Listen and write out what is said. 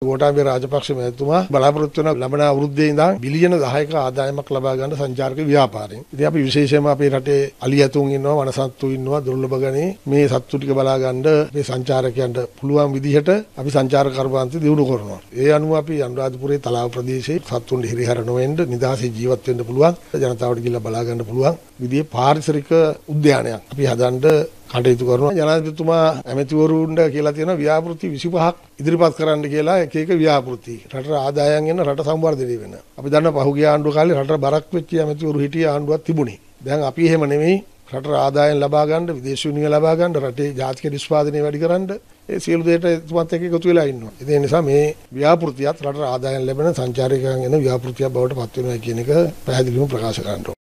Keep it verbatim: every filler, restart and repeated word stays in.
ගෝඨාභය රාජපක්ෂ මහතුමා බලාපොරොත්තු වෙන ලබන අවුරුද්දේ ඉඳන් බිලියන දහයක ආදායමක් ලබා ගන්න සංචාරක ව්‍යාපාරයෙන්. ඉතින් අපි විශේෂයෙන්ම අපේ රටේ අලියතුන් ඉන්නවා, වනසත්තු ඉන්නවා, දුර්ලභ ගණේ මේ සත්තු ටික බලා ගන්න මේ සංචාරකයන්ට පුළුවන් විදිහට අපි සංචාරක කර්මාන්තය දියුණු කරනවා. ඒ අනුව අපි අනුරාධපුරයේ තලාව ප්‍රදේශයේ සත්තුන්ට හිරිහැර නොවෙන්න නිදහසේ ජීවත් වෙන්න පුළුවන්, ජනතාවට ගිහිල්ලා බලා ගන්න පුළුවන් විදිහේ පාරිසරික උද්‍යානයක් අපි හදන්න කටයුතු කරනවා. ජනාධිපතිතුමා ඇමතිවරුන්ට කියලා තියෙනවා ව්‍යාපෘති විසිපහක් ඉදිරිපත් කරන්න කියලා එක එක ව්‍යාපෘති. රටට ආදායම් එන, රට සංවර්ධනය වෙන. අපි දන්නා පහුගිය ආණ්ඩුව කාලේ රටට බරක් වෙච්ච ඇමතිවරු හිටිය ආණ්ඩුවක් තිබුණේ. දැන් අපි එහෙම නෙමෙයි. රටට ආදායම් ලබා ගන්න, විදේශ විනිමය ලබා ගන්න, රටේ ජාතික නිෂ්පාදනය වැඩි කරන්න ඒ සියලු දේට තුමත් එක්ක එකතු වෙලා ඉන්නවා. ඒ නිසා මේ ව්‍යාපෘතියත් රටට ආදායම් ලැබෙන සංචාරකයන් එන ව්‍යාපෘතියක් බවට පත් වෙනවා කියන එක පැහැදිලිවම ප්‍රකාශ කරන්න ඕනේ.